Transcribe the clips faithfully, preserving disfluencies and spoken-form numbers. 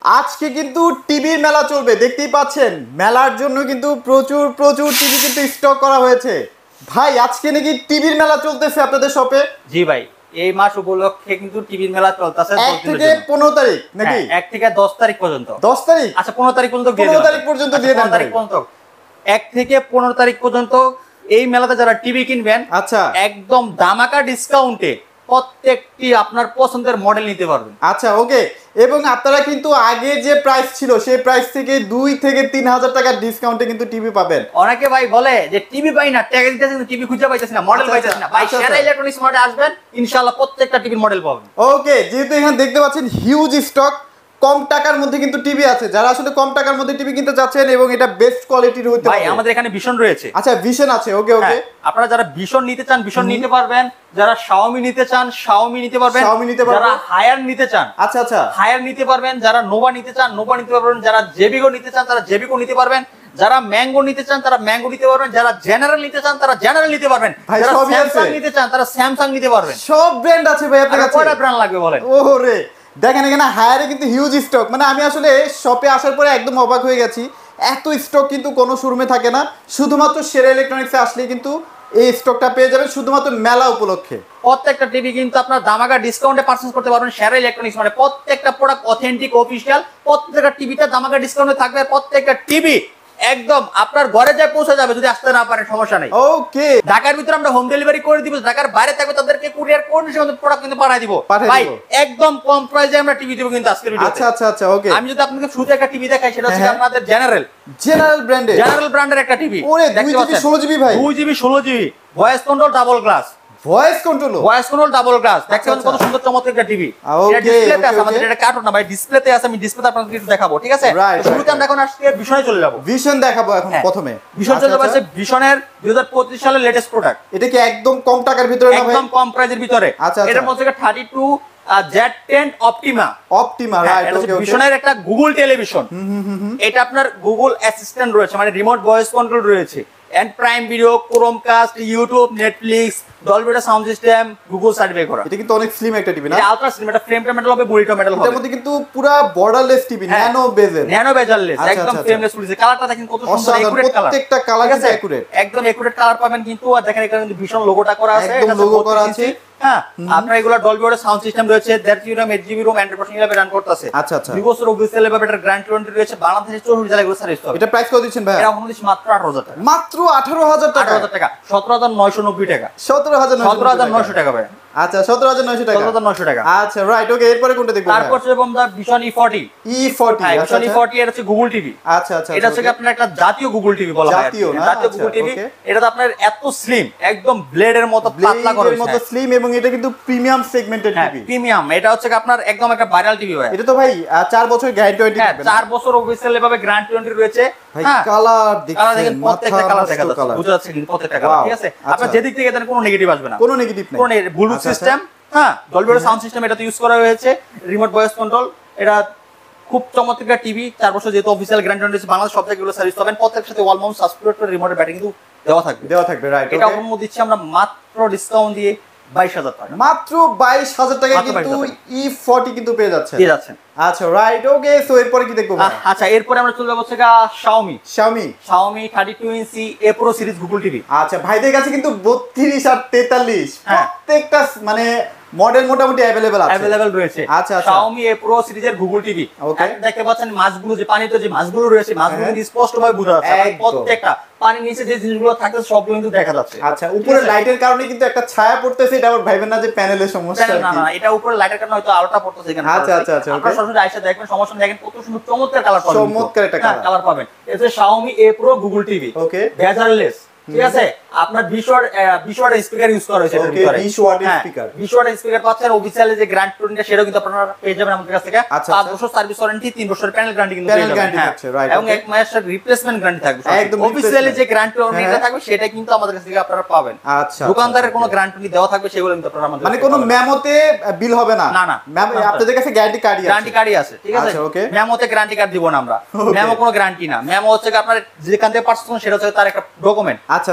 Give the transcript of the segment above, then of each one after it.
আজকে কিন্তু টিভির মেলা চলবে, দেখতেই পাচ্ছেন। মেলার জন্য কিন্তু প্রচুর প্রচুর টিভি কিন্তু স্টক করা হয়েছে। ভাই আজকে নাকি টিভির মেলা চলতেছে আপনাদের শপে? জি ভাই, এই মাস উপলক্ষে কিন্তু টিভির মেলা চলতেছে এক থেকে পনেরো তারিখ নাকি? এক থেকে দশ তারিখ পর্যন্ত। দশ তারিখ? আচ্ছা পনেরো তারিখ পর্যন্ত দিয়ে পনেরো তারিখ পর্যন্ত দিয়ে দেন তারিখ পর্যন্ত এক থেকে পনেরো তারিখ পর্যন্ত এই মেলাতে যারা টিভি কিনবেন, আচ্ছা একদম দামাকা ডিসকাউন্টে প্রত্যেকটি আপনার পছন্দের মডেল নিতে পারবেন। আচ্ছা ওকে। এবং আপনারা কিন্তু আগে যে প্রাইস ছিল সেই প্রাইস থেকে দুই থেকে তিন হাজার টাকার ডিসকাউন্টে কিন্তু টিভি পাবেন। অনেকে ভাই বলে যে টিভি পাই না, ট্যাগ দিতেছে কিন্তু টিভি খুঁজে পাইতেছি না, মডেল পাইতেছি না। ভাই সেরা ইলেকট্রনিক্স মডেল আসবেন, ইনশাআল্লাহ প্রত্যেকটা টিভির মডেল পাবেন। ওকে, যেহেতু এখানে দেখতে পাচ্ছেন হিউজ স্টক, কম টাকার মধ্যে কিন্তু টিভি আছে। যারা আসলে কম টাকার মধ্যে টিভি কিনতে যাচ্ছেন এবং এটা বেস্ট কোয়ালিটির হতে ভাই আমাদের এখানে ভিশন রয়েছে। আচ্ছা ভিশন আছে, ওকে ওকে। আপনারা যারা ভিশন নিতে চান ভিশন নিতে পারবেন, যারা Xiaomi নিতে চান Xiaomi নিতে পারবেন, Xiaomi নিতে পারবেন, যারা হায়ার নিতে চান আচ্ছা আচ্ছা হায়ার নিতে পারবেন, যারা নোভা নিতে চান নোভা নিতে পারবেন, যারা জেবিগো নিতে চান তারা জেবিগো নিতে পারবেন, যারা ম্যাঙ্গো নিতে চান তারা ম্যাঙ্গো নিতে পারবেন, যারা জেনারেল নিতে চান তারা জেনারেল নিতে পারবেন, যারা স্যামসাং নিতে চান তারা স্যামসাং নিতে পারবেন। সব ব্র্যান্ড আছে ভাই আপনার কাছে। কয়টা ব্র্যান্ড লাগবে বলেন? ওরে দেখেন এখানে হায়ারে কিন্তু হিউজ স্টক। মানে আমি আসলে শপে আসার পরে একদম অবাক হয়ে গেছি, এত স্টক কিন্তু কোনো শোরুমে থাকে না। শুধুমাত্র সেরা ইলেকট্রনিক্সে আসলে কিন্তু এই স্টকটা পেয়ে যাবেন শুধুমাত্র মেলা উপলক্ষে। প্রত্যেকটা টিভি কিন্তু আপনার দামাকা ডিসকাউন্টে পারচেজ করতে পারবেন সেরা ইলেকট্রনিক্স, মানে প্রত্যেকটা প্রোডাক্ট অথেন্টিক অফিশিয়াল, প্রত্যেকটা টিভিতে দামাকা ডিসকাউন্টে থাকবে। প্রত্যেকটা টিভি একদম আপনার ঘরে যায় পৌঁছে যাবে, যদি আসতে না পারেন সমস্যা নেই। ওকে, ঢাকার ভিতরে আমরা হোম ডেলিভারি করে দিব, ঢাকার বাইরে থাকবে তাদেরকে কুরিয়ার করে আমাদের প্রোডাক্ট কিন্তু পাঠিয়ে দিব। ভাই একদম কম প্রাইসে আমরা টিভি দেব কিন্তু আজকের ভিডিওতে। আচ্ছা আচ্ছা আচ্ছা ওকে। আমি যদি আপনাকে শুরুতে একটা টিভি দেখাই, সেটা হচ্ছে আপনাদের জেনারেল জেনারেল ব্র্যান্ডের জেনারেল ব্র্যান্ডের একটা টিভি। ওরে দুই জিবি ষোলো জিবি ভাই, দুই জিবি ষোলো GB voice control double glass, voice control voice control double glass. দেখছেন কত সুন্দর চমৎকার একটা টিভি। এটা ডিসপ্লেতে আছে, আমাদের এটা কার্টুন না ভাই, ডিসপ্লেতে আছে। আমি ডিসপ্লেতে আপনাদের একটু দেখাবো, ঠিক আছে? শুরুতে আমরা এখন আজকে ভিশনে চলে যাব। ভিশন দেখাবো এখন প্রথমে। ভিশন চলে যাচ্ছে ভিশনের দুই হাজার পঁচিশ সালের লেটেস্ট প্রোডাক্ট। এটা কি একদম কম টাকার ভিতরে না ভাই? একদম কম প্রাইসের ভিতরে। আচ্ছা এটার মধ্যে thirty two Z ten Optima. Optima right, okay okay. ভিশনের একটা গুগল টেলিভিশন, এটা আপনার গুগল অ্যাসিস্ট্যান্ট রয়েছে, মানে রিমোট ভয়েস কন্ট্রোল রয়েছে, and Prime Video, Chromecast, YouTube, Netflix, Dolby sound system, Google certify করা। এটা কিন্তু অনেক স্লিম একটা টিভি না? এটা আলট্রা স্লিম, এটা ফ্রেমটা মেটাল হবে, বডিটা মেটাল হবে। এর মধ্যে কিন্তু পুরো borderless TV, nano bezel, nano bezelless, একদম ফ্রেমলেস রয়েছে। কালারটা দেখেন কত সুন্দর, একুরেট কালার, প্রত্যেকটা কালার কিন্তু একুরেট, একদম একুরেট কালার পাবেন কিন্তু। আর দেখেন এখানে কিন্তু ভীষণ লোগোটা করা আছে, একদম লোগো করা আছে। হ্যাঁ, আপনার এগুলা ডলবি সাউন্ড সিস্টেম রয়েছে, দেড় GB RAM, eight GB ROM, Android version হিসেবে রান করতেছে। আচ্ছা আচ্ছা, দুই বছর অফিসিয়াল ভাবে এটা গ্র্যান্ড ওয়ারেন্টি রয়েছে, বাংলাদেশের চৌষট্টি জেলায় এগুলো সার্ভিস হবে। এটা প্রাইস কত দিচ্ছেন ভাই? এটা আপনাদের মাত্র আঠারো হাজার টাকা। মাত্র আঠারো হাজার টাকা? আঠারো হাজার টাকা, সতেরো হাজার নয়শো নব্বই টাকা। সতেরো হাজার নয়শো টাকা ভাই। আচ্ছা সতেরো হাজার নয়শো টাকা, সতেরো হাজার নয়শো টাকা। আচ্ছা রাইট, ওকে। এরপরে কোনটা দেখব? তারপর হচ্ছে আমরা Vision E forty. E forty, আচ্ছা ভিশন ই ফর্টি এর হচ্ছে গুগল টিভি। আচ্ছা আচ্ছা, এটা হচ্ছে আপনার একটা জাতীয় গুগল টিভি বলা হয়, জাতীয় না? জাতীয় গুগল টিভি। এটা তো আপনার এত স্লিম, একদম ব্লেডের মতো পাতলা করা ব্লেডের মতো স্লিম, এবং এটা কিন্তু প্রিমিয়াম সেগমেন্টের টিভি। প্রিমিয়াম, এটা হচ্ছে আপনার একদম একটা ভাইরাল টিভি ভাই। এটা তো ভাই চার বছর গ্যারান্টি ওয়ারেন্টি থাকবে না? চার বছর অফিসিয়ালি ভাবে গ্যারান্টি ওয়ারেন্টি রয়েছে। ভাই কালার দেখেন, প্রত্যেকটা কালার দেখা যাচ্ছে, বুঝা যাচ্ছে কিন্তু প্রত্যেকটা কালার, ঠিক আছে? আপনার যেদিক থেকে দেন কোনো নেগেটিভ আসবে না, কোনো নেগেটিভ নেই। কোনো ব্লুটুথ সিস্টেম, হ্যাঁ ডলবি সাউন্ড সিস্টেম এটাতে ইউজ করা হয়েছে, রিমোট ভয়েস কন্ট্রোল। এটা খুব চমৎকার টিভি, চার বছর যেহেতু অফিসিয়াল গ্যারান্টি ওয়ারেন্টি, বাংলাদেশ সব জায়গায় এগুলো সার্ভিস পাবেন। প্রত্যেকটার সাথে ওয়াল মাউন্ট সাবস্ক্রাইবার রিমোটের ব্যাটারি কিন্তু দেওয়া থাকবে, দেওয়া থাকবে রাইট। এটা আমরা দিচ্ছি আমরা মাত্র ডিসকাউন্ট দিয়ে বাইশ হাজার টাকা। মাত্র বাইশ হাজার টাকা কিন্তু ই ফর্টি কিন্তু পেয়ে যাচ্ছেন, পেয়ে যাচ্ছেন। আচ্ছা রাইট, ওকে। সো এরপরে কি দেখবো? আচ্ছা এরপরে আমরা চলে যাবো হচ্ছে Xiaomi Xiaomi Xiaomi thirty two inch A Pro series Google TV. আচ্ছা ভাইদের কাছে কিন্তু বত্রিশ আর তেতাল্লিশ প্রত্যেকটা মানে মডেল মোটামুটি अवेलेबल আছে, अवेलेबल রয়েছে। আচ্ছা আচ্ছা, Xiaomi A Pro সিরিজের গুগল টিভি। ওকে, দেখতে পাচ্ছেন মাছগুলো, যে পানিতে যে মাছগুলো রয়েছে, মাছগুলো কিন্তু স্পষ্ট ভাবে বোঝা যাচ্ছে, প্রত্যেকটা পানির নিচে যে জিনিসগুলো থাকে সবগুলো কিন্তু দেখা যাচ্ছে। আচ্ছা উপরে লাইটের কারণে কিন্তু একটা ছায়া পড়তেছে, এটা আবার ভাইবেন না যে প্যানেলের সমস্যা। না না, এটা উপরে লাইটের কারণে হয়তো আলোটা পড়তেছে এখানে। আচ্ছা আচ্ছা আচ্ছা, আপনারা সরাসরি আইসা দেখবেন, সমস্যা নেই। দেখেন কত সুন্দর চমৎকার কালার পাবেন, চমৎকার একটা কালার পাবেন। এটা Xiaomi A Pro Google TV, okay, bezelless, ঠিক আছে? আপনার বিশ ওয়াট বিশ ওয়াট স্পিকার ইউজ করা হয়েছে এর ভিতরে, বিশ ওয়াট স্পিকার, বিশ ওয়াট স্পিকার পাচ্ছেন। অফিশিয়ালি যে গ্যারান্টি ওয়ারেন্টি সেটাও কিন্তু আপনারা পেয়ে যাবেন আমাদের কাছ থেকে। পাঁচ বছর সার্ভিস ওয়ারেন্টি, তিন বছর প্যানেল গ্যারান্টি কিন্তু পেয়ে যাবেন, এবং এক মাসের রিপ্লেসমেন্ট গ্যারান্টি থাকবে। একদম অফিশিয়ালি যে গ্যারান্টি ওয়ারেন্টি থাকবে সেটা কিন্তু আমাদের কাছ থেকে আপনারা পাবেন। আচ্ছা, দোকানদারের কোনো গ্যারান্টি দেওয়া থাকবে সেগুলো কিন্তু আপনারা আমাদের, মানে কোনো মেমোতে বিল হবে না? না না, আপনাদের কাছে গ্যারান্টি কার্ড আছে, গ্যারান্টি কার্ডই আছে, ঠিক আছে? মেমোতে গ্যারান্টি কার্ড দিব না আমরা, মেমো কোনো গ্যারান্টি না। মেমো হচ্ছে আপনার যেখান থেকে পারচেজ করছেন সেটা হচ্ছে তার একটা ডকুমেন্ট। আচ্ছা আচ্ছা, গ্যারান্টি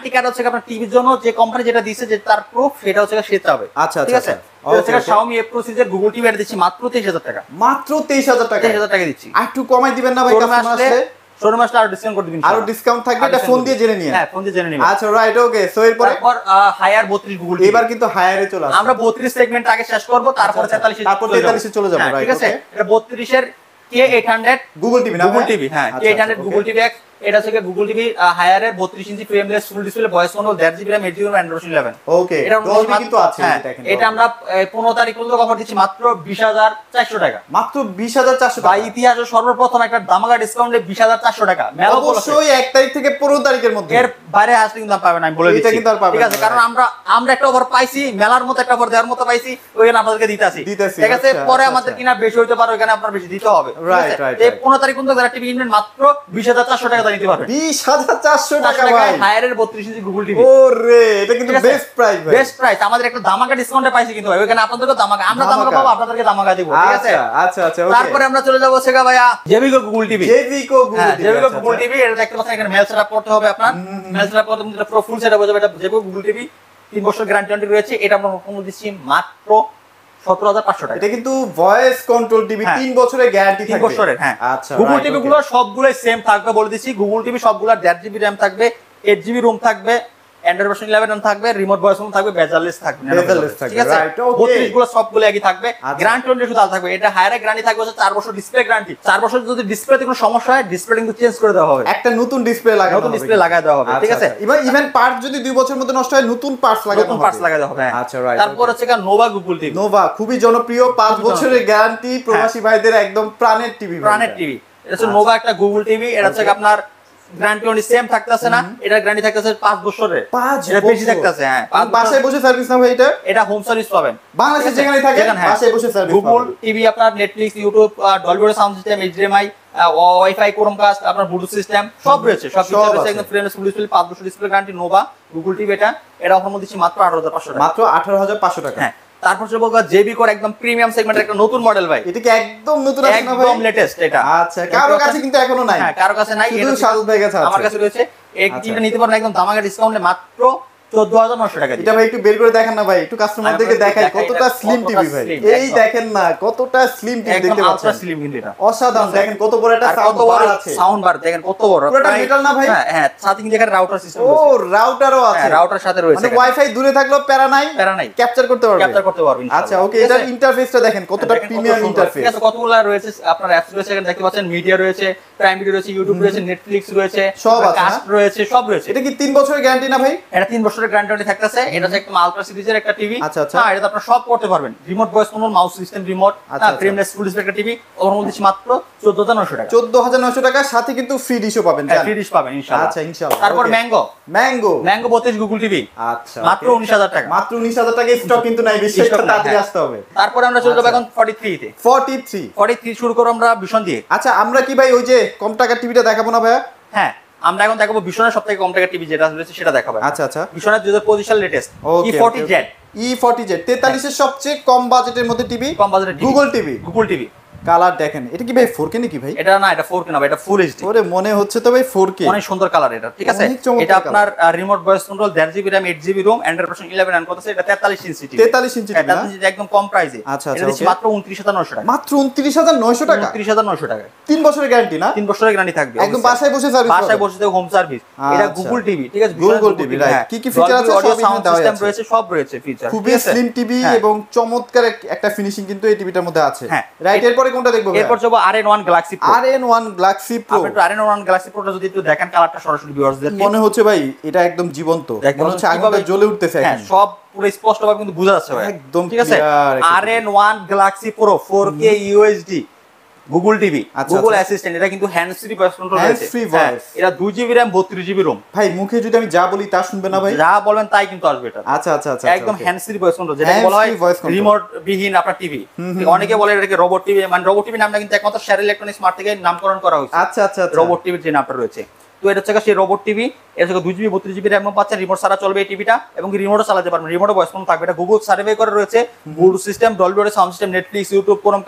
কার্ড হচ্ছে আপনার টিভির জন্য যে কোম্পানি যেটা দিয়েছে যে তার প্রুফ সেটা হচ্ছে সে চাবে। আচ্ছা ঠিক আছে, হচ্ছে Xiaomi এফ Pro সিরিজের গুগল টিভি এটা দিচ্ছি মাত্র তেইশ হাজার টাকা। মাত্র তেইশ হাজার টাকা, তেইশ হাজার টাকা দিচ্ছি। আর একটু কমাই দিবেন না ভাই? কাস্টমার আসলে শোরুমে আসলে আরো ডিসকাউন্ট করে দিবেন, আরো ডিসকাউন্ট থাকবে, এটা ফোন দিয়ে জেনে নিয়ে। হ্যাঁ, ফোন দিয়ে জেনে নিবেন। আচ্ছা রাইট, ওকে। সো এরপর তারপর হায়ার বত্রিশ গুগল টিভি, এবার কিন্তু হায়ারে চলে আসছে। আমরা বত্রিশ সেগমেন্ট আগে শেষ করব, তারপর তেতাল্লিশ এ তারপর তেতাল্লিশ এ চলে যাব। রাইট, ঠিক আছে। এটা বত্রিশ এর K eight hundred Google TV না? গুগল টিভি, হ্যাঁ, K eight hundred Google TV X. এটা হচ্ছে গুগল টিভি হায়ারের বত্রিশ inch frameless full display voice control দেড় GB RAM eight GB Android eleven. Okay, এটা ডলবি কিন্তু আছে, দেখেন। এটা আমরা পনেরো তারিখ পর্যন্ত অফার দিচ্ছি মাত্র বিশ হাজার চারশো টাকা। মাত্র বিশ হাজার চারশো টাকা। ভাই ইতিহাসে সর্বপ্রথম একটা দামাকা ডিসকাউন্টে বিশ হাজার চারশো টাকা। অবশ্যই এক তারিখ থেকে পনেরো তারিখের মধ্যে, এর বাইরে আসলে কিন্তু পাবেন, আমি বলে দিচ্ছি। এটা কিন্তু আর পাবেন না। ঠিক আছে, কারণ আমরা আমরা একটা অফার পাইছি, মেলার মতো একটা অফার দেওয়ার মতো পাইছি, ওইখানে আপনাদেরকে দিতে আসি। ঠিক আছে, পরে আমাদের কিনা বেশি হইতে পারে, ওইখানে আপনার বেশি দিতে হবে। Right right. এই পনেরো তারিখ পর্যন্ত যারা টিভি কিনবেন মাত্র বিশ হাজার চারশো টাকা নিতে পারবেন। বিশ হাজার চারশো টাকা ভাই, হায়ারের বত্রিশ ইঞ্চি গুগল টিভি। ওরে, এটা কিন্তু বেস্ট প্রাইস ভাই, বেস্ট প্রাইস। আমাদের একটা দামাকা ডিসকাউন্টে পাইছি কিন্তু ভাই, ওইখানে আপনাদেরকে দামাকা, আমরা দামাকা পাবো, আপনাদেরকে দামাকা দিব। ঠিক আছে, আচ্ছা আচ্ছা। ওকে, তারপরে আমরা চলে যাবো সেগা ভাইয়া জেবিকো গুগল টিভি। জেবিকো গুগল টিভি, জেবিকো গুগল টিভি। এটা দেখতে পাচ্ছেন এখানে মেল সেটআপ করতে হবে আপনার। মেল সেটআপ করতে এটা পুরো ফুল সেটআপ হয়ে যাবে। এটা জেবিকো গুগল টিভি, তিন বছর গ্যারান্টি রয়েছে। এটা আমরা কম দিচ্ছি মাত্র সতেরো হাজার পাঁচশো টাকা। এটা কিন্তু ভয়েস কন্ট্রোল টিভি, তিন বছরের গ্যারান্টি থাকবে। তিন বছরের, হ্যাঁ। আচ্ছা, গুগল টিভি গুলো সবগুলোই সেম থাকবে বলে দিচ্ছি। গুগল টিভি সবগুলোর দেড় জিবি র‍্যাম থাকবে, এইট জিবি রুম থাকবে, অ্যান্ড্রয়েড ভার্সন ইলেভেন থাকবে, রিমোট ভয়েস কন্ট্রোল থাকবে, বেজারলেস থাকবে। বেজারলেস থাকবে, ঠিক আছে। Right, okay. বত্রিশ গুলো সবগুলো একই থাকবে। গ্যারান্টি ওয়ারেন্টি শুধু আলাদা থাকবে। এটা হায়ারে গ্যারান্টি থাকবে হচ্ছে চার বছর ডিসপ্লে গ্যারান্টি। চার বছর যদি ডিসপ্লেতে কোনো সমস্যা হয়, ডিসপ্লে কিন্তু চেঞ্জ করে দেওয়া হবে, একটা নতুন ডিসপ্লে লাগানো হবে, নতুন ডিসপ্লে লাগায় দেওয়া হবে। ঠিক আছে, ইভেন ইভেন পার্ট যদি দুই বছরের মধ্যে নষ্ট হয়, নতুন পার্টস লাগানো হবে, নতুন পার্টস লাগায় দেওয়া হবে। আচ্ছা রাইট। তারপর হচ্ছে নোভা গুগল টিভি। নোভা খুবই জনপ্রিয়, পাঁচ বছরের গ্যারান্টি, প্রবাসী ভাইদের একদম প্রাণের টিভি, প্রাণের টিভি। এটা হচ্ছে নোভা একটা গুগল টিভি। এটা হচ্ছে আপনার গ্যারান্টি ওনলি সেম থাকতেছে না, এটা গ্যারান্টি থাকতেছে পাঁচ বছরের। পাঁচ এটা বেশি থাকতেছে, হ্যাঁ। বাসায় বসে সার্ভিস না ভাই? এটা এটা হোম সার্ভিস পাবেন বাংলাদেশে যেখানে থাকে, বাসায় বসে সার্ভিস পাবেন। গুগল টিভি আপনার Netflix, YouTube, Dolby sound system, HDMI, WiFi, Chromecast, আপনার ব্লুটুথ সিস্টেম সব রয়েছে। সব কিছু রয়েছে, একদম ফ্রেমলেস ফুল ডিসপ্লে, পাঁচ বছর display guarantee Nova Google TV. এটা এটা অফার মধ্যে মাত্র আঠারো হাজার পাঁচশো টাকা, মাত্র আঠারো হাজার পাঁচশো টাকা। হ্যাঁ। তারপর হচ্ছে বলবো জেবিকোর একদম প্রিমিয়াম সেগমেন্টের একটা নতুন মডেল ভাই। এটা কি একদম নতুন আছে না ভাই? একদম লেটেস্ট এটা। আচ্ছা, কারো কাছে কিন্তু এখনো নাই। হ্যাঁ, কারো কাছে নাই, শুধু সাদত ভাই কাছে আছে। আমার কাছে রয়েছে। এই টিভিটা নিতে পারেন একদম দামাকা ডিসকাউন্টে মাত্র চোদ্দ হাজার নয়শো টাকা। এটা ভাই একটু বের করে দেখেন না ভাই, একটু কাস্টমারদেরকে দেখাই কতটা স্লিম টিভি ভাই। এই দেখেন না কতটা স্লিম টিভি দেখতে পাচ্ছেন, আলট্রা স্লিম কিন্তু এটা অসাধারণ। দেখেন কত বড় একটা সাউন্ড বার আছে, সাউন্ড বার দেখেন কত বড়, পুরোটা মেটাল না ভাই? হ্যাঁ হ্যাঁ, সাথে কিন্তু এখানে রাউটার সিস্টেম ও রয়েছে। রাউটারও আছে, হ্যাঁ, রাউটার সাথে রয়েছে, মানে ওয়াইফাই দূরে থাকলেও প্যারা নাই, প্যারা নাই, ক্যাপচার করতে পারবে, ক্যাপচার করতে পারবে ইনশাআল্লাহ। আচ্ছা ওকে, এটার ইন্টারফেসটা দেখেন কতটা প্রিমিয়াম ইন্টারফেস। ঠিক আছে, কতগুলো রয়েছে আপনার অ্যাপস রয়েছে, এখানে দেখতে পাচ্ছেন। মিডিয়া রয়েছে, প্রাইম ভিডিও রয়েছে, ইউটিউব রয়েছে, নেটফ্লিক্স রয়েছে, সব আছে, কাস্ট রয়েছে, সব রয়েছে। এটা কি তিন বছরের গ্যারান্টি না ভাই? এটা তিন বছরের গ্যারান্টি থাকতেছে। এটা হচ্ছে একটা আলট্রা সিরিজের একটা টিভি। আচ্ছা আচ্ছা, হ্যাঁ, এটা আপনারা সব করতে পারবেন, remote voice control, mouse system remote, frameless full display একটা টিভি। ওর মধ্যে মাত্র চোদ্দ হাজার নয়শো টাকা, চোদ্দ হাজার নয়শো টাকা, সাথে কিন্তু ফ্রি ডিশও পাবেন। হ্যাঁ, ফ্রি ডিশ পাবেন ইনশাআল্লাহ। আচ্ছা ইনশাআল্লাহ। তারপর ম্যাঙ্গো, ম্যাঙ্গো ম্যাঙ্গো বত্রিশ গুগল টিভি, আচ্ছা মাত্র উনিশ হাজার টাকা, মাত্র উনিশ হাজার টাকা। স্টক কিন্তু নাই, বেশি একটা তাড়াতাড়ি আসতে হবে। তারপরে আমরা চলে যাব এখন ফর্টি থ্রি তে। ফর্টি থ্রি ফর্টি থ্রি শুরু করব আমরা ভীষণ দিয়ে। আচ্ছা, আমরা কি ভাই ওই যে কম টাকার টিভিটা দেখাবো না ভাইয়া? হ্যাঁ, আমরা এখন দেখাবো ভীষণের সবথেকে কম টাকার টিভি যেটা রয়েছে সেটা দেখাবো। আচ্ছা আচ্ছা, ভীষণের দুই হাজার পঁচিশ সালের latest E forty Z. E forty Z তেতাল্লিশ এর সবচেয়ে কম বাজেটের মধ্যে টিভি, কম বাজেটের Google TV. Google TV colour দেখেন, এটা কি ভাই ফোর কে নাকি ভাই? এটা না, এটা ফোর কে না, এটা ফুল এইচডি। ওরে মনে হচ্ছে তো ভাই ফোর কে, অনেক সুন্দর কালার এটা। ঠিক আছে, এটা আপনার রিমোট ভয়েস কন্ট্রোল, দেড় GB RAM, eight GB ROM, Android version eleven run করতেছে। এটা তেতাল্লিশ ইঞ্চি টিভি, তেতাল্লিশ ইঞ্চি টিভি না, একদম কম প্রাইসে। আচ্ছা এটা আচ্ছা, দিচ্ছি মাত্র উনত্রিশ হাজার নয়শো টাকা, মাত্র উনত্রিশ হাজার নয়শো টাকা, উনত্রিশ হাজার নয়শো টাকা। তিন বছরের গ্যারান্টি না? তিন বছরের গ্যারান্টি থাকবে, একদম বাসায় বসে সার্ভিস, বাসায় বসে হোম সার্ভিস। এটা গুগল টিভি, ঠিক আছে, গুগল টিভি। রাইট, কি কি ফিচার আছে? অডিও সাউন্ড সিস্টেম রয়েছে, সব রয়েছে ফিচার। খুবই স্লিম টিভি এবং চমৎকার একটা ফিনিশিং কিন্তু এই টিভিটার মধ্যে আছে। রাইট, এরপরে কোনটা দেখবো? এরপর যাব R N one Galaxy Pro. R N one Galaxy Pro, আপনি একটু আর এন ওয়ান গ্যালাক্সি প্রোটা যদি একটু দেখেন কালারটা সরাসরি ভিউয়ার্সদের মনে হচ্ছে ভাই এটা একদম জীবন্ত, মনে হচ্ছে আগুনটা জ্বলে উঠতেছে এখন। হ্যাঁ, সব পুরো স্পষ্ট ভাবে কিন্তু বোঝা যাচ্ছে ভাই, একদম ঠিক আছে। R N one Galaxy Pro four K UHD Google TV, Google assistant. এটা কিন্তু হ্যান্ডস ফ্রি ভয়েস কন্ট্রোল রয়েছে, এটা দুই জিবি র‍্যাম, বত্রিশ জিবি রোম। ভাই মুখে যদি আমি যা বলি তা শুনবে না ভাই? যা বলবেন তাই কিন্তু আসবে এটা। আচ্ছা আচ্ছা আচ্ছা, একদম হ্যান্ডস ফ্রি ভয়েস কন্ট্রোল, যেটা বলা হয় রিমোট বিহীন আপনার টিভি। অনেকে বলে এটাকে রোবট টিভি, মানে রোবট টিভি নামটা কিন্তু একমাত্র শেয়ার ইলেকট্রনিক্স স্মার্ট থেকে নামকরণ করা হয়েছে। আচ্ছা আচ্ছা, রোবট টিভির যে নামটা রয়েছে। তো এটা হচ্ছে সেই রোবট টিভি, এর হচ্ছে দুই জিবি বত্রিশ জিবি র্যাম পাচ্ছেন, রিমোট ছাড়া চলবে এই টিভিটা, এবং রিমোটও চালাতে পারবেন, রিমোটও ভয়েস কন্ট্রোল থাকবে। এটা গুগল সার্ভে করে রয়েছে, Bluetooth system, Dolby sound system, Netflix, YouTube, Chromecast,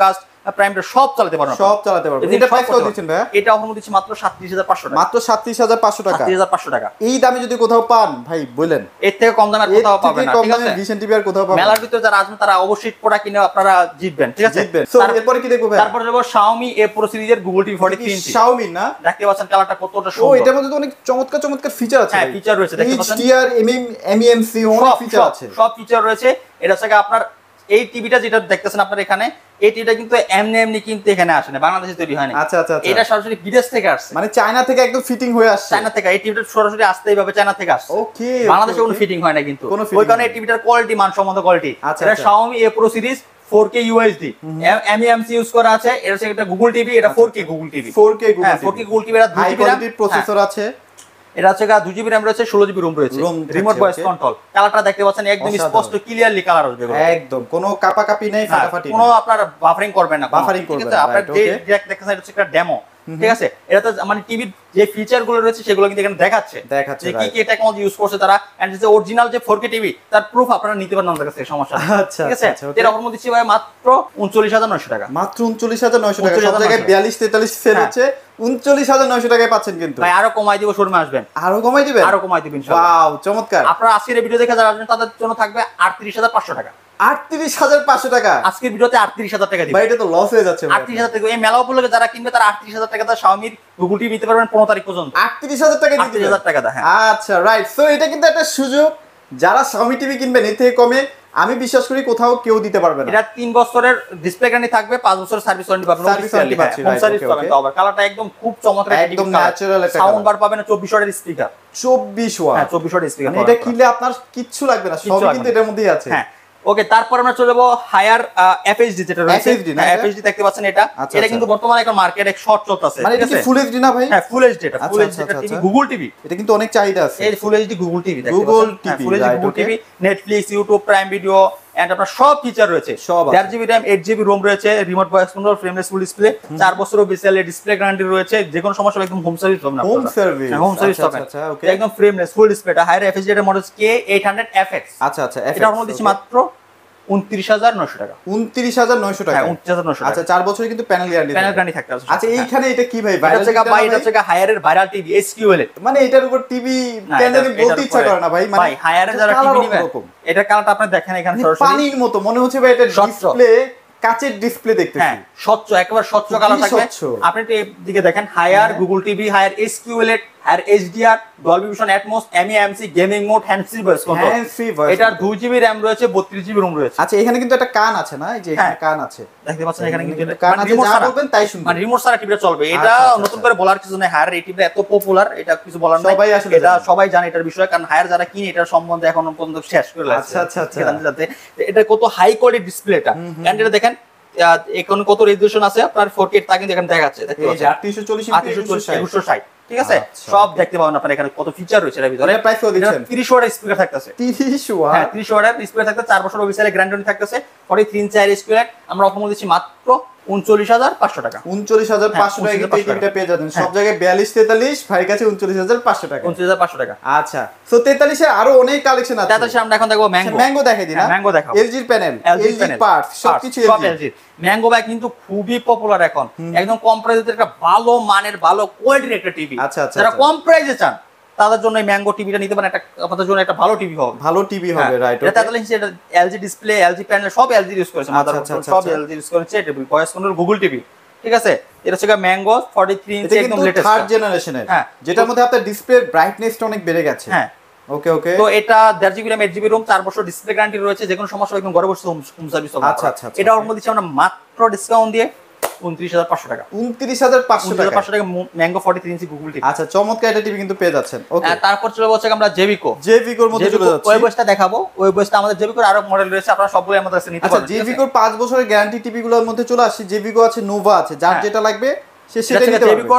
প্রাইমটা সব চালাতে পারবেন, সব চালাতে পারবেন। এটা প্রাইস কত দিচ্ছেন ভাই? এটা অফার দিচ্ছি মাত্র সাঁত্রিশ হাজার পাঁচশো টাকা, মাত্র সাঁত্রিশ হাজার পাঁচশো টাকা, সাঁত্রিশ হাজার পাঁচশো টাকা। এই দামে যদি কোথাও পান ভাই বলেন, এর থেকে কম দামে কোথাও পাবেন না, ঠিক আছে? ভিশন টিভি আর কোথাও পাবেন। মেলার ভিতরে যারা আসবেন তারা অবশ্যই প্রোডাক্ট কিনে আপনারা জিতবেন, ঠিক আছে? সো এরপরে কি দেখবো ভাই? তারপরে দেখবো Xiaomi A Pro সিরিজের Google TV forty three inch. Xiaomi না, দেখতে পাচ্ছেন কালারটা কতটা ও সুন্দর। এটার মধ্যে তো অনেক চমৎকার চমৎকার ফিচার আছে। হ্যাঁ, ফিচার রয়েছে, দেখতে পাচ্ছেন H D R, M E M C অনেক ফিচার আছে, সব ফিচার রয়েছে। এটা হচ্ছে আপনার এই টিভিটা যেটা দেখতেছেন আপনার এখানে, এই টিভিটা কিন্তু এমনি এমনি কিন্তু এখানে আসে না, বাংলাদেশে তৈরি হয় না। আচ্ছা আচ্ছা, এটা সরাসরি বিদেশ থেকে আসছে, মানে চায়না থেকে একদম ফিটিং হয়ে আসছে। চায়না থেকে এই টিভিটা সরাসরি আসতেই ভাবে চায়না থেকে আসছে। ওকে, বাংলাদেশে কোনো ফিটিং হয় না কিন্তু, ওই কারণে এই টিভিটার কোয়ালিটি, মানসম্মত কোয়ালিটি। এটা Xiaomi A Pro series four K U H D, M E M C use করা আছে। এটা হচ্ছে একটা গুগল টিভি, এটা four K Google TV, four K Google হ্যাঁ ফোর কে গুগল টিভি। এটা হাই কোয়ালিটি প্রসেসর আছে। এটা হচ্ছে দুই জিবি র‍্যাম রয়েছে, ষোলো জিবি রোম রয়েছে, রিমোট ভয়েস কন্ট্রোল। কালারটা দেখতে পাচ্ছেন একদম স্পষ্ট ক্লিয়ারলি কালার আসবে, একদম কোনো কাপাকাপি নেই, ফাটাফাটি নেই, কোনো আপনার বাফারিং করবেন না, বাফারিং করবেন না। আপনার যে ডিরেক্ট দেখতেছেন এটা হচ্ছে একটা ডেমো, ঠিক আছে? এটা তো মানে টিভির যে ফিচার গুলো রয়েছে সেগুলো কিন্তু এখানে দেখাচ্ছে, দেখাচ্ছে যে কি কি টেকনোলজি ইউজ করছে তারা, এন্ড যে অরিজিনাল যে ফোর কে টিভি তার প্রুফ আপনারা নিতে পারেন আমাদের কাছে, সমস্যা নেই, আচ্ছা ঠিক আছে? এর অফার মধ্যে দিচ্ছি ভাই মাত্র উনচল্লিশ হাজার নয়শো টাকা, মাত্র উনচল্লিশ হাজার নয়শো টাকা। সব জায়গায় বিয়াল্লিশ তেতাল্লিশ সেল হচ্ছে, উনচল্লিশ হাজার নয়শো টাকায় পাচ্ছেন কিন্তু। ভাই আরো কমাই দিব, শোরুমে আসবেন, আরো কমাই দিবেন, আরো কমাই দিবেন ইনশাআল্লাহ। ওয়াও চমৎকার। আপনারা আজকের এই ভিডিও দেখে যারা আসবেন তাদের জন্য থাকবে আটত্রিশ হাজার পাঁচশো টাকা, আটত্রিশ হাজার পাঁচশো টাকা আজকের ভিডিওতে আটত্রিশ হাজার টাকা দিবেন ভাই, এটা তো লস হয়ে যাচ্ছে ভাই। আটত্রিশ হাজার টাকা এই মেলা উপলক্ষে যারা কিনবে তারা আটত্রিশ হাজার টাকা Xiaomi গুগল টিভি নিতে পারবেন পনেরো তারিখ পর্যন্ত, আটত্রিশ হাজার টাকা দিতে আটত্রিশ হাজার টাকা দা। হ্যাঁ আচ্ছা রাইট। সো এটা কিন্তু একটা সুযোগ, যারা Xiaomi টিভি কিনবেন এর থেকে কমে আমি বিশ্বাস করি কোথাও কেউ দিতে পারবে না। এটা তিন বছরের ডিসপ্লে গ্যারান্টি থাকবে, পাঁচ বছরের সার্ভিস ওয়ারেন্টি পাবেন, সার্ভিস ওয়ারেন্টি পাচ্ছি, হোম সার্ভিস পাবেন। তো আবার কালারটা একদম খুব চমৎকার, একদম ন্যাচারাল একটা সাউন্ড বার পাবেন, চব্বিশ ওয়াটের স্পিকার, চব্বিশ ওয়াট, হ্যাঁ চব্বিশ ওয়াটের স্পিকার। মানে এটা কিনলে আপনার কিচ্ছু লাগবে না, সবই কিন্তু এটার মধ্যেই আছে। হ্যাঁ ওকে, তারপর আমরা চলে যাবো হায়ার এফএইচডি, যেটা রয়েছে এফএইচডি দেখতে পাচ্ছেন এটা। এটা কিন্তু বর্তমানে এখন মার্কেটে এক শর্ট চলতেছে, মানে এটা কি ফুল এইচডি না ভাই? হ্যাঁ ফুল এইচডি, এটা ফুল এইচডি এটা টিভি, গুগল টিভি। এটা কিন্তু অনেক চাহিদা আছে, এই full HD Google TV, Google TV, full HD Google TV, Netflix, YouTube, Prime Video and আপনার সব ফিচার রয়েছে। দেড় GB RAM, eight GB ROM রয়েছে, remote voice control, frameless full display, চার বছর অফিশিয়াল ডিসপ্লে গ্যারান্টি রয়েছে, যে কোনো সমস্যা একদম হোম সার্ভিস পাবেন আপনারা, হোম সার্ভিস, হোম সার্ভিস পাবেন একদম ফ্রেমলেস ফুল ডিসপ্লে। এটা হায়ার এফএইচডি এর মডেল কে এইট হান্ড্রেড এফ এক্স। আচ্ছা আচ্ছা, এটা আমরা দিচ্ছি মাত্র উনত্রিশ হাজার নয়শো টাকা, উনত্রিশ হাজার নয়শো টাকা, হ্যাঁ উনত্রিশ হাজার নয়শো টাকা। আচ্ছা চার বছরের কিন্তু প্যানেল গ্যারান্টি, প্যানেল গ্যারান্টি থাকতে আছে। আচ্ছা এইখানে এটা কি ভাই? ভাইরাল থেকে ভাই, এটা হচ্ছে হায়ারের ভাইরাল টিভি এসকিউএল, মানে এটার উপর টিভি কেন জানি বলতে ইচ্ছা করে না ভাই, মানে হায়ারের যারা টিভি নেবে এটা কালারটা আপনি দেখেন এখানে সরাসরি পানির মতো মনে হচ্ছে ভাই, এটা ডিসপ্লে কাচের ডিসপ্লে দেখতেছি। হ্যাঁ স্বচ্ছ, একেবারে স্বচ্ছ কালার থাকবে। আপনি একটু এদিকে দেখেন, Haier Google TV, Haier SQL, Haier HDR, Dolby Vision Atmos, MEMC, gaming mode, hand free voice control. এটার দুই জিবি র‍্যাম রয়েছে, বত্রিশ জিবি রোম রয়েছে। আচ্ছা এখানে কিন্তু একটা কান আছে না, এই যে এখানে কান আছে, দেখতে পাচ্ছেন এখানে কিন্তু কান আছে, যা বলবেন তাই শুনবেন, মানে রিমোট ছাড়া টিভিটা চলবে। এটা নতুন করে বলার কিছু নেই, হায়ার এই টিভিটা এত পপুলার, এটা কিছু বলার নাই, সবাই আসলে এটা সবাই জানে এটার বিষয়ে, কারণ হায়ার যারা কিনে এটার সম্বন্ধে এখন পর্যন্ত শেষ করে লাগছে। আচ্ছা আচ্ছা আচ্ছা, যাতে এটা কত হাই কোয়ালিটি ডিসপ্লেটা, এন্ড এটা দেখেন এখন কত রেজোলিউশন আছে আপনার ফোর কে, তা কিন্তু এখানে দেখাচ্ছে, দেখতে পাচ্ছেন আটত্রিশশো চল্লিশ একশো ষাট, ঠিক আছে? সব দেখতে পাবেন আপনারা এখানে কত ফিচার রয়েছে এর ভিতরে। প্রাইস কত দিচ্ছেন? ত্রিশ ওয়াটের স্পিকার থাকতেছে, ত্রিশ ওয়াট, হ্যাঁ ত্রিশ ওয়াটের স্পিকার থাকতেছে, চার বছর অফিসিয়াল গ্যারান্টি থাকতেছে, ফর্টি থ্রি ইঞ্চি স্ক্রিন। আমরা অফার দিচ্ছি মাত্র উনচল্লিশ হাজার পাঁচশো টাকা, উনচল্লিশ হাজার পাঁচশো টাকা কিন্তু এই টিভিটা পেয়ে যাবেন। সব জায়গায় বিয়াল্লিশ তেতাল্লিশ, ভাই কাছে উনচল্লিশ হাজার পাঁচশো টাকা, উনচল্লিশ হাজার পাঁচশো টাকা। আচ্ছা সো তেতাল্লিশ এর আরো অনেক কালেকশন আছে। তেতাল্লিশ আমরা এখন দেখবো ম্যাঙ্গো, ম্যাঙ্গো দেখাই দিন না, ম্যাঙ্গো দেখাও, এলজি এর প্যানেল, এলজি পার্টস সবকিছু এলজি। ম্যাঙ্গো ভাই কিন্তু খুবই পপুলার এখন, একদম কম প্রাইসে একটা ভালো মানের ভালো কোয়ালিটির একটা টিভি। আচ্ছা আচ্ছা, যারা কম প্রাইসে চান তাদের জন্য এই ম্যাঙ্গো টিভিটা নিতে পারেন, একটা আপনাদের জন্য একটা ভালো টিভি হবে, ভালো টিভি হবে, রাইট। এটা তেতাল্লিশ ইঞ্চি, এটা এলজি ডিসপ্লে, এলজি প্যানেল, সব এলজি ইউজ করেছে, মাদারবোর্ড সব এলজি ইউজ করেছে, এটা ভয়েস কন্ট্রোল গুগল টিভি, ঠিক আছে? এটা হচ্ছে ম্যাঙ্গো ফর্টি থ্রি ইঞ্চি, একদম লেটেস্ট থার্ড জেনারেশনের, হ্যাঁ, যেটার মধ্যে আপনার ডিসপ্লে ব্রাইটনেসটা অনেক বেড়ে গেছে। হ্যাঁ ওকে ওকে। তো এটা দেড় GB RAM, eight GB ROM, চার বছর ডিসপ্লে গ্যারান্টি রয়েছে, যে কোনো সমস্যা একদম ঘরে বসে হোম সার্ভিস হবে। আচ্ছা আচ্ছা, এটা ওর মধ্যে দিচ্ছি আমরা মাত্র ডিসকাউন্ট দিয়ে উনত্রিশ হাজার পাঁচশো টাকা, উনত্রিশ হাজার পাঁচশো টাকা, পাঁচশো টাকা Mango forty three inch Google TV. আচ্ছা চমৎকার একটা টিভি কিন্তু পেয়ে যাচ্ছেন। ওকে তারপর চলে যাচ্ছে আমরা জেভিকো, জেভিকোর মধ্যে চলে যাচ্ছে, ওই বয়সটা দেখাবো। ওই বয়সটা আমাদের জেভিকোর আরো মডেল রয়েছে, আপনারা সবগুলো আমাদের কাছে নিতে পারবেন। আচ্ছা জেভিকোর পাঁচ বছরের গ্যারান্টি টিভিগুলোর মধ্যে চলে আসছে, জেভিকো আছে, নোভা আছে, যার যেটা লাগবে সে সেটা নিতে পারবে। জেভিকোর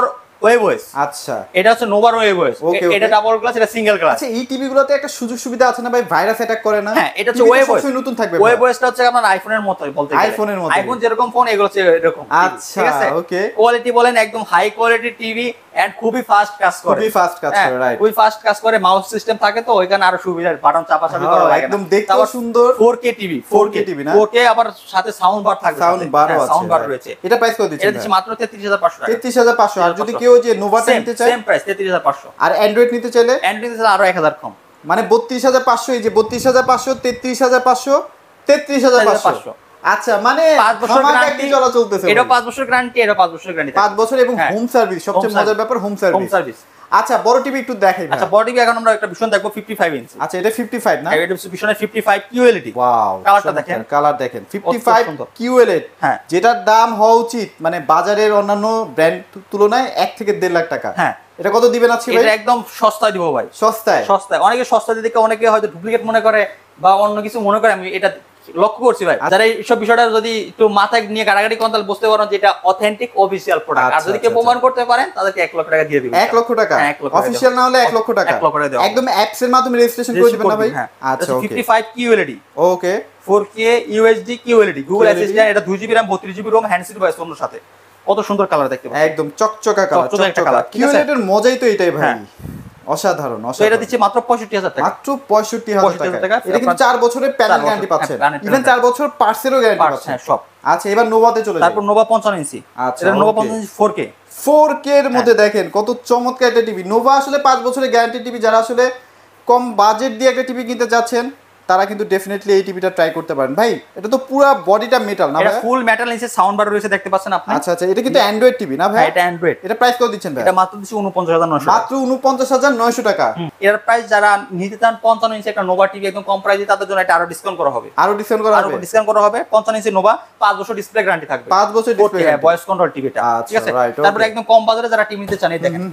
ওয়েভ ওএস। আচ্ছা, এটা হচ্ছে নোভার ওয়েভ ওএস, এটা ডাবল গ্লাস, এটা সিঙ্গেল গ্লাস। আচ্ছা, এই টিভি গুলোতে একটা সুযোগ সুবিধা আছে না ভাই, ভাইরাস অ্যাটাক করে না? হ্যাঁ, এটা হচ্ছে ওয়েভ ওএস, নতুন থাকবে। ওয়েভ ওএসটা হচ্ছে আপনার আইফোনের মতোই বলতে গেলে, আইফোনের মতো, আইফোন যেরকম ফোন এগুলো হচ্ছে এরকম। আচ্ছা, ওকে। কোয়ালিটি বলেন একদম হাই কোয়ালিটি টিভি এন্ড খুবই ফাস্ট কাজ করে, খুবই ফাস্ট কাজ করে, রাইট। খুবই ফাস্ট কাজ করে, মাউস সিস্টেম থাকে তো ওইখানে আরো সুবিধা, বাটন চাপাচাপি করা লাগে না, একদম দেখতেও সুন্দর। Four K TV, four K TV না, ফোর কে আবার সাথে সাউন্ড বার থাকবে, সাউন্ড বারও আছে, সাউন্ড বার রয়েছে। এটা প্রাইস কত দিচ্ছেন? এটা দিচ্ছে মাত্র তেত্রিশ হাজার পাঁচশো টাকা। তেত্রিশ হাজার পাঁচশো। আর যদি কেউ যে নোভাটা নিতে চায়, সেম প্রাইস তেত্রিশ হাজার পাঁচশো। আর অ্যান্ড্রয়েড নিতে চাইলে? অ্যান্ড্রয়েড নিতে চাইলে আরো এক হাজার কম, মানে বত্রিশ হাজার পাঁচশো। এই যে বত্রিশ হাজার পাঁচশো, তেত্রিশ হাজার পাঁচশো, তেত্রিশ হাজার পাঁচশো। আচ্ছা, মানে পাঁচ বছর গ্যারান্টি চলা চলতেছে। এটা পাঁচ বছর গ্যারান্টি, এটা পাঁচ বছর গ্যারান্টি, পাঁচ বছর এবং হোম সার্ভিস, সবচেয়ে মজার ব্যাপার হোম সার্ভিস। Home service. আচ্ছা, বড় টিভি একটু দেখাই। আচ্ছা, বড় টিভি এখন আমরা একটা ভীষণ দেখবো পঞ্চাশ ইঞ্চি। আচ্ছা, এটা পঞ্চাশ না? এটা ভীষণের পঞ্চাশ কিউএলইডি। ওয়াও, কালারটা দেখেন, কালার দেখেন, পঞ্চাশ কিউএলইডি। হ্যাঁ, যেটার দাম হওয়া উচিত মানে বাজারের অন্যান্য ব্র্যান্ড তুলনায় এক থেকে দেড় লাখ টাকা। হ্যাঁ, এটা কত দিবেন আজকে ভাই? এটা একদম সস্তায় দিব ভাই, সস্তায়। সস্তায়, অনেকে সস্তায় দিকে অনেকে হয়তো ডুপ্লিকেট মনে করে বা অন্য কিছু মনে করে, আমি এটা লক্ষ্য করছি ভাই। যারা এইসব বিষয়টা যদি একটু মাথায় নিয়ে গাড়াগাড়ি করেন তাহলে বুঝতে পারেন যে এটা অথেন্টিক অফিসিয়াল প্রোডাক্ট। আর যদি কেউ প্রমাণ করতে পারেন তাদেরকে এক লক্ষ টাকা দিয়ে দিবেন। এক লক্ষ টাকা অফিসিয়াল না হলে এক লক্ষ টাকা একদম অ্যাপস এর মাধ্যমে রেজিস্ট্রেশন করে দিবেন না ভাই? আচ্ছা, ওকে। পঞ্চাশ QLED, okay. Four K USD QLED, Google assistant, এটা দুই জিবি RAM বত্রিশ জিবি রোম, হ্যান্ডসেট ভয়েস ওর সাথে। কত সুন্দর কালার দেখতে পাচ্ছেন, একদম চকচকা কালার, চকচকা। কিউএলইডি এর মজাই তো এটাই ভাই, অসাধারণ। অসাধারণ। এটা দিচ্ছে মাত্র পঁয়ষট্টি হাজার টাকা, মাত্র পঁয়ষট্টি হাজার টাকা। এটা কিন্তু চার বছরের প্যানেল গ্যারান্টি পাচ্ছেন, ইভেন চার বছর পার্টসেরও গ্যারান্টি পাচ্ছেন, হ্যাঁ সব। আচ্ছা, এবার নোভাতে চলে যাই। তারপর নোভা পঞ্চান্ন ইঞ্চি। আচ্ছা, এটা নোভা পঞ্চান্ন ইঞ্চি ফোর কে, ফোর কে এর মধ্যে দেখেন কত চমৎকার একটা টিভি। নোভা আসলে পাঁচ বছরের গ্যারান্টি টিভি, যারা আসলে কম বাজেট দিয়ে একটা টিভি কিনতে যাচ্ছেন তারা কিন্তু ডেফিনেটলি এই টিভিটা ট্রাই করতে পারেন। ভাই, এটা তো পুরো বডিটা মেটাল না? এটা ফুল মেটাল নিচে সাউন্ড বার রয়েছে, দেখতে পাচ্ছেন আপনি। আচ্ছা আচ্ছা, এটা কিন্তু অ্যান্ড্রয়েড টিভি না ভাই? হ্যাঁ, এটা অ্যান্ড্রয়েড। এটা প্রাইস কত দিচ্ছেন ভাই? এটা মাত্র দিচ্ছি উনপঞ্চাশ হাজার নয়শো, মাত্র উনপঞ্চাশ হাজার নয়শো টাকা। এর প্রাইস যারা নিতে চান পঞ্চান্ন ইঞ্চি একটা নোভা টিভি একদম কম প্রাইসে, তাদের জন্য এটা আরো ডিসকাউন্ট করা হবে, আরো ডিসকাউন্ট করা হবে, আরো ডিসকাউন্ট করা হবে। পঞ্চান্ন ইঞ্চি নোভা পাঁচ বছর ডিসপ্লে গ্যারান্টি থাকবে, পাঁচ বছর ডিসপ্লে, হ্যাঁ, ভয়েস কন্ট্রোল টিভিটা, ঠিক আছে। তারপরে একদম কম বাজারে যারা টিভি নিতে চান, এই দেখেন।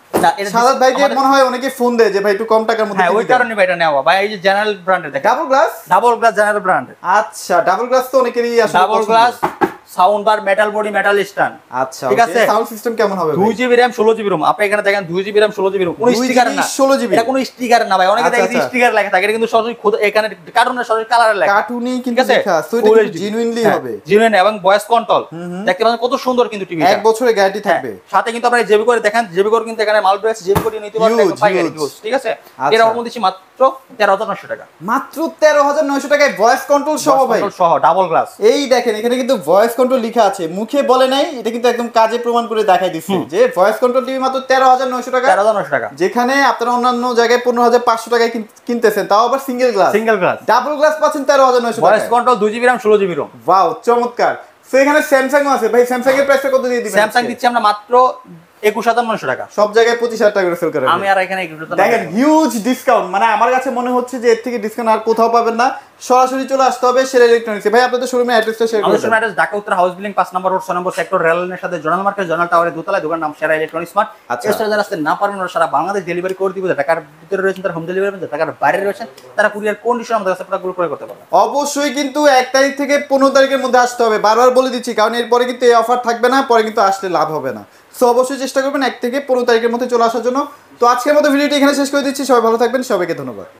সাদাত ভাই যে মনে হয় অনেকে ফোন দেয় যে ভাই একটু কম টাকার মধ্যে, হ্যাঁ, ওই কারণে ভাই এটা নেওয়া ভাই। এই যে জেনারেল ব্র্যান্ডের দেখেন, double glass, double glass general brand. আচ্ছা, ডাবল গ্লাস তো অনেকেরই আসলে double glass, sound bar, metal body, metal stand. আচ্ছা, ঠিক আছে। সাউন্ড সিস্টেম কেমন হবে? দুই জিবি RAM ষোলো জিবি রোম। আপনি এখানে দেখেন দুই জিবি RAM ষোলো জিবি রোম, কোনো স্টিকার না, ষোলো জিবি। এটা কোনো স্টিকার না ভাই, অনেকে দেখেন স্টিকার লেখা থাকে, এটা কিন্তু সরাসরি খোদ এখানে কার্টুনের সরাসরি কালারে লেখা, কার্টুনই কিন্তু লেখা আছে, তো এটা জেনুইনলি হবে, জেনুইন এবং ভয়েস কন্ট্রোল। দেখতে পাচ্ছেন কত সুন্দর কিন্তু টিভি, এক বছরের গ্যারান্টি থাকবে। সাথে কিন্তু আপনারা জেবি করে দেখেন, জেবি করে কিন্তু এখানে মাল রয়েছে, জেবি করে নিতে পারবেন একদম পাইকারি ইউজ, ঠিক আছে। এর ওর মধ্যে মাত্র তেরো হাজার নয়শো টাকা, মাত্র তেরো হাজার নয়শো টাকায় ভয়েস কন্ট্রোল সহ ভাই, সহ ডাবল গ্লাস। এই দেখেন এখানে কিন্তু ভয়েস কন্ট্রোল লেখা আছে, মুখে বলে নাই, এটা কিন্তু একদম কাজে প্রমাণ করে দেখাই দিচ্ছে যে ভয়েস কন্ট্রোল টিভি মাত্র তেরো হাজার নয়শো টাকা, তেরো হাজার নয়শো টাকা, যেখানে আপনারা অন্যান্য জায়গায় পনেরো হাজার পাঁচশো টাকায় কিনতেছেন, তাও আবার single glass, single glass. Double glass পাচ্ছেন তেরো হাজার নয়শো টাকা, ভয়েস কন্ট্রোল দুই জিবি RAM ষোলো জিবি রোম। ওয়াও, চমৎকার। সো এখানে স্যামসাংও আছে ভাই, স্যামসাং এর প্রাইসটা কত দিয়ে দিবেন? স্যামসাং দিচ্ছি আমরা মাত্র একুশ হাজার নয়শো টাকা, সব জায়গায় পঁচিশ হাজার টাকা করে সেল করে। আমি আর এখানে দেখেন হিউজ ডিসকাউন্ট, মানে আমার কাছে মনে হচ্ছে যে এর থেকে ডিসকাউন্ট আর কোথাও পাবেন না। সরাসরি চলে আসতে হবে সেরা ইলেকট্রনিক্সে। ভাই, আপনাদের শোরুমের অ্যাড্রেসটা শেয়ার করুন। আমাদের শোরুমের অ্যাড্রেস ঢাকা উত্তর হাউস বিল্ডিং পাঁচ নম্বর রোড ছয় নম্বর সেক্টর, রেল লাইনের সাথে জোনাল মার্কেট, জোনাল টাওয়ারের দোতলায়, দোকান নাম সেরা ইলেকট্রনিক্স মার্ট। এছাড়া যারা আসতে না পারবেন ওরা সারা বাংলাদেশ ডেলিভারি করে দিব, ঢাকার ভিতরে রয়েছেন তারা হোম ডেলিভারি পাবেন, ঢাকার বাইরে রয়েছেন তারা কুরিয়ার কন্ডিশন আমাদের কাছে প্রোডাক্টগুলো ক্রয় করতে পারবেন। অবশ্যই কিন্তু এক তারিখ থেকে পনেরো তারিখের মধ্যে আসতে হবে, বারবার বলে দিচ্ছি, কারণ এরপরে কিন্তু এই অফার থাকবে না, পরে কিন্তু আসলে লাভ হবে না। সো অবশ্যই চেষ্টা করবেন এক থেকে পনেরো তারিখের মধ্যে চলে আসার জন্য। তো আজকের মতো ভিডিওটি এখানে শেষ করে দিচ্ছি, সবাই ভালো থাকবেন, সবাইকে ধন্যবাদ।